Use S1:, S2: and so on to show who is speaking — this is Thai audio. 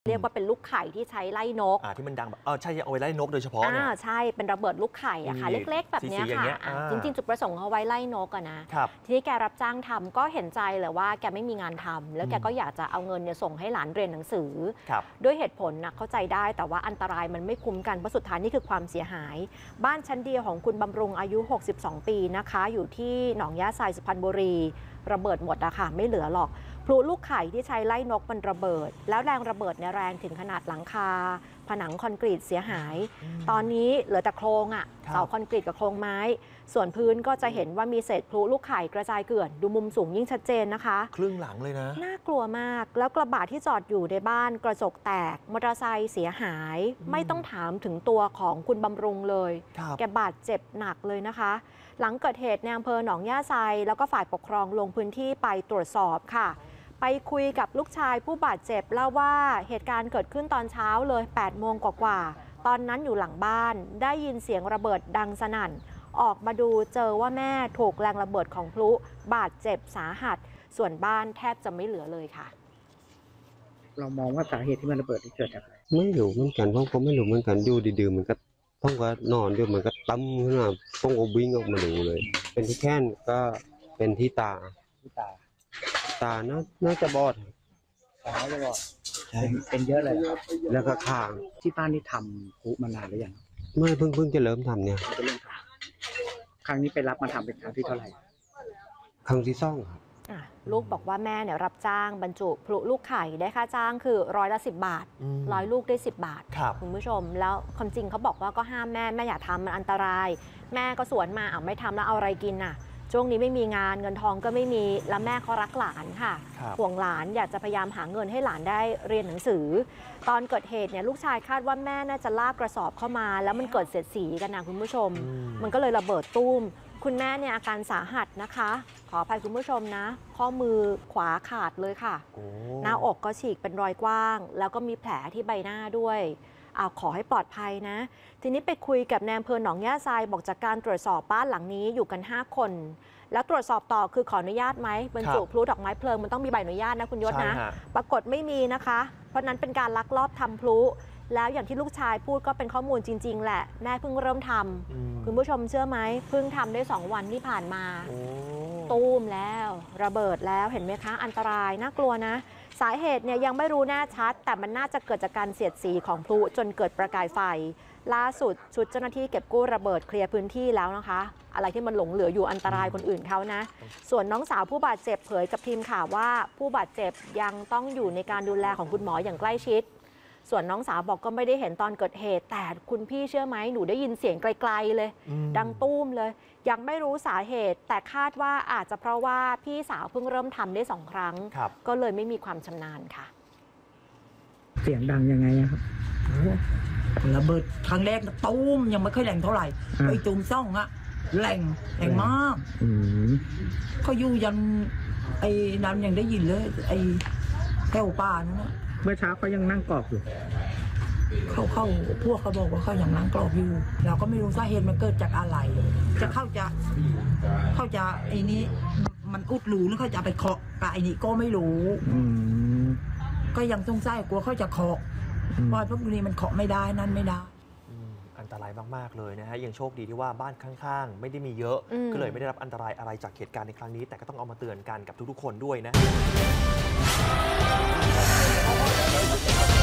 S1: เรียกว่าเป็นลูกไข่ที่ใช้ไล่นก
S2: ที่มันดังแบบใช่เอาไว้ไล่นกโดยเฉพาะเนี่ย
S1: ใช่เป็นระเบิดลูกไข่อะค่ะเล็กๆแบบนี้ค่ะจริงๆจุดประสงค์เอาไว้ไล่นกอะนะทีนี้แกรับจ้างทำก็เห็นใจเลยว่าแกไม่มีงานทำแล้วแกก็อยากจะเอาเงินเนี่ยส่งให้หลานเรียนหนังสือด้วยเหตุผลนะเข้าใจได้แต่ว่าอันตรายมันไม่คุ้มกันเพราะสุดท้ายนี่คือความเสียหายบ้านชั้นเดียวของคุณบำรุงอายุ62ปีนะคะอยู่ที่หนองยะไซสุพรรณบุรีระเบิดหมดอะค่ะไม่เหลือหรอกพลุลูกไข่ที่ใช้ไล่นกมันระเบิดแล้วแรงระเบิดเนี่ยแรงถึงขนาดหลังคาผนังคอนกรีตเสียหายตอนนี้เหลือแต่โครงอะเสาคอนกรีตกับโครงไม้ส่วนพื้นก็จะเห็นว่ามีเศษพลุลูกไข่กระจายเกลื่อนดูมุมสูงยิ่งชัดเจนนะคะ
S2: ครึ่งหลังเลยนะ
S1: น่ากลัวมากแล้วกระบะที่จอดอยู่ในบ้านกระจกแตกมอเตอร์ไซค์เสียหายไม่ต้องถามถึงตัวของคุณบำรุงเลยแกบาดเจ็บหนักเลยนะคะหลังเกิดเหตุในอำเภอหนองย่าไซแล้วก็ฝ่ายปกครองลงพื้นที่ไปตรวจสอบค่ะไปคุยกับลูกชายผู้บาดเจ็บเล่าว่าเหตุการณ์เกิดขึ้นตอนเช้าเลย8 โมงกว่าตอนนั้นอยู่หลังบ้านได้ยินเสียงระเบิดดังสนั่นออกมาดูเจอว่าแม่ถูกแรงระเบิดของพลุบาดเจ็บสาหัสส่วนบ้านแทบจะไม่เหลือเลยค่ะ
S3: เรามองว่าสาเหตุที่มันระเบิดเกิดจากอะไร
S4: ไม่รู้เหมือนกันเพราะผมไม่รู้เหมือนกันอยู่ดีๆมันก็ต้องก็นอนอยู่มันก็ตั้มขึ้นมาต้องก็วิ่งออกมาดูเลยเป็นที่แข้งก็เป็นที่ตาน่าจะบอด
S3: น่าจะบอดเป็นเยอะเลย
S4: แล้วก็คาง
S3: ที่บ้านนี่ทำพลุมานานหรือยัง
S4: ไม่เพิ่งจะเริ่มทำเนี่ย
S3: ครั้งนี้ไปรับมาทำเป็นครั้งที่เท่าไหร่
S4: ครั้งที่2ครับ
S1: ลูกบอกว่าแม่เนี่ยรับจ้างบรรจุพลุลูกไข่ได้ค่าจ้างคือ10 บาท100 ลูกได้10 บาทคุณผู้ชมแล้วความจริงเขาบอกว่าก็ห้ามแม่อย่าทำมันอันตรายแม่ก็สวนมาไม่ทำแล้วเอาอะไรกินน่ะช่วงนี้ไม่มีงานเงินทองก็ไม่มีแล้วแม่เขารักหลานค่ะห่วงหลานอยากจะพยายามหาเงินให้หลานได้เรียนหนังสือตอนเกิดเหตุเนี่ยลูกชายคาดว่าแม่น่าจะลากกระสอบเข้ามาแล้วมันเกิดเสียดสีกันนะคุณผู้ชมมันก็เลยระเบิดตุ้มคุณแม่เนี่ยอาการสาหัสนะคะขออภัยคุณผู้ชมนะข้อมือขวาขาดเลยค่ะหน้าอกก็ฉีกเป็นรอยกว้างแล้วก็มีแผลที่ใบหน้าด้วยขอให้ปลอดภัยนะทีนี้ไปคุยกับนายอำเภอหนองย่าไซบอกจากการตรวจสอบบ้านหลังนี้อยู่กัน5 คนแล้วตรวจสอบต่อคือขออนุญาตไหมบรรจุพลุดอกไม้เพลิงมันต้องมีใบอนุญาตนะคุณยศนะปรากฏไม่มีนะคะเพราะนั้นเป็นการลักลอบทำพลุแล้วอย่างที่ลูกชายพูดก็เป็นข้อมูลจริงๆแหละแม่เพิ่งเริ่มทำคุณผู้ชมเชื่อไหมเพิ่งทำได้2 วันที่ผ่านมาตูมแล้วระเบิดแล้วเห็นไหมคะอันตรายน่ากลัวนะสาเหตุเนี่ยยังไม่รู้แน่ชัดแต่มันน่าจะเกิดจากการเสียดสีของพลุจนเกิดประกายไฟล่าสุดชุดเจ้าหน้าที่เก็บกู้ระเบิดเคลียร์พื้นที่แล้วนะคะอะไรที่มันหลงเหลืออยู่อันตรายคนอื่นเขานะส่วนน้องสาวผู้บาดเจ็บเผยกับทีมข่าวว่าผู้บาดเจ็บยังต้องอยู่ในการดูแลของคุณหมออย่างใกล้ชิดส่วนน้องสาวบอกก็ไม่ได้เห็นตอนเกิดเหตุแต่คุณพี่เชื่อไหมหนูได้ยินเสียงไกลๆเลยดังตุ้มเลยยังไม่รู้สาเหตุแต่คาดว่าอาจจะเพราะว่าพี่สาวเพิ่งเริ่มทำได้2 ครั้งก็เลยไม่มีความชำนาญค่ะ
S3: เสียงดังยังไงครับ
S5: ระเบิดครั้งแรกตุ้มยังไม่ค่อยแรงเท่าไหร่ไอ้ตูมซ่องอะแรงมากเขาอยู่ยันไอ้น้ำยังได้ยินเลยไอ้แถวป่านั่นนะ
S3: เมื่อเช้าเขายังนั่งกรอบอยู่
S5: พวกเขาบอกว่าเขายังนั่งกรอบอยู่เราก็ไม่รู้สาเหตุมันเกิดจากอะไรจะเข้าจะไอ้นี้มันอุดรูหรือเขาจะไปเคาะกับไอ้นี้ก็ไม่รู้ก็ยังสงสัยกลัวเขาจะเคาะเพราะพวกนี้มันเคาะไม่ได้นั่นไม่ได้
S2: อันตรายมากๆเลยนะฮะยังโชคดีที่ว่าบ้านข้างๆไม่ได้มีเยอะก็เลยไม่ได้รับอันตรายอะไรจากเหตุการณ์ในครั้งนี้แต่ก็ต้องเอามาเตือนกันกับทุกๆคนด้วยนะ